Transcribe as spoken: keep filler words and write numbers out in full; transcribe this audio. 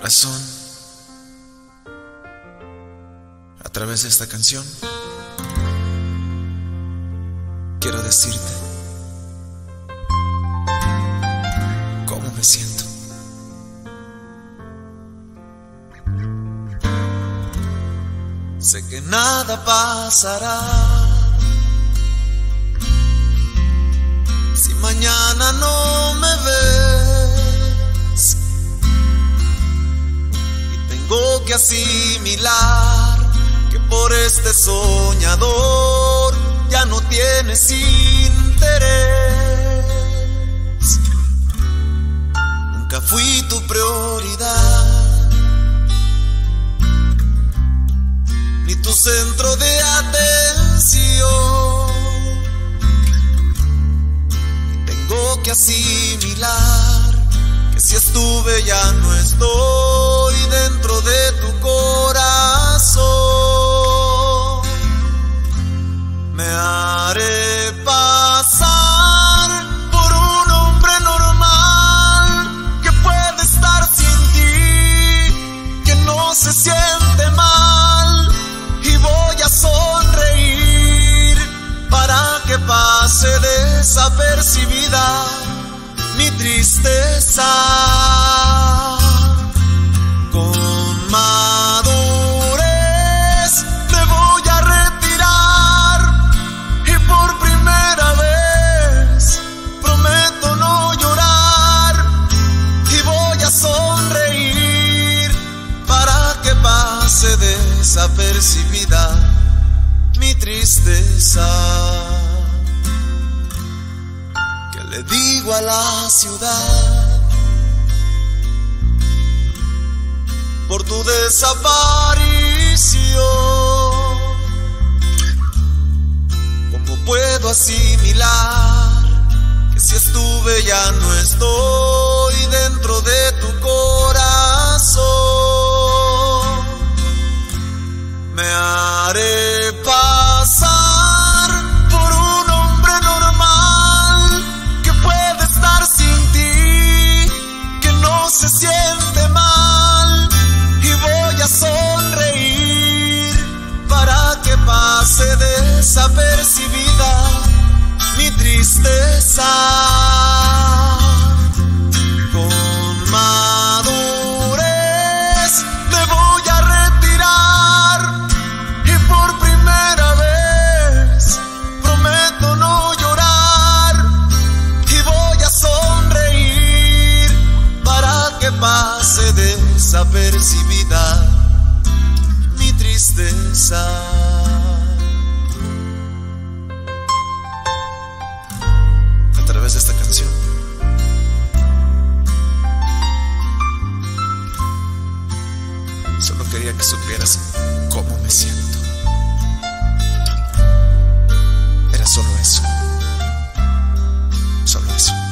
Corazón, a través de esta canción quiero decirte cómo me siento. Sé que nada pasará si mañana no me ves, y tengo que asimilar que por este soñador ya no tienes interés. Nunca fui tu prioridad, ni tu centro de atención. Tengo que asimilar que si estuve ya no estoy dentro de tu corazón. Me haré pasar por un hombre normal que puede estar sin ti, que no se siente mal, y voy a sonreír para que pase desapercibida mi tristeza. Con madurez me voy a retirar, y por primera vez prometo no llorar, y voy a sonreír para que pase desapercibida mi tristeza. ¿Qué le digo a la ciudad por tu desaparición? ¿Cómo puedo asimilar que si estuve ya no estoy dentro de tu corazón? Me haré pasar por un hombre normal que puede estar sin ti, que no se siente mal, y voy a sonreír para que pase desapercibida mi tristeza. Con madurez me voy a retirar, y por primera vez prometo no llorar, y voy a sonreír para que pase desapercibida mi tristeza. A través de esta canción solo quería que supieras cómo me siento. Era solo eso, solo eso.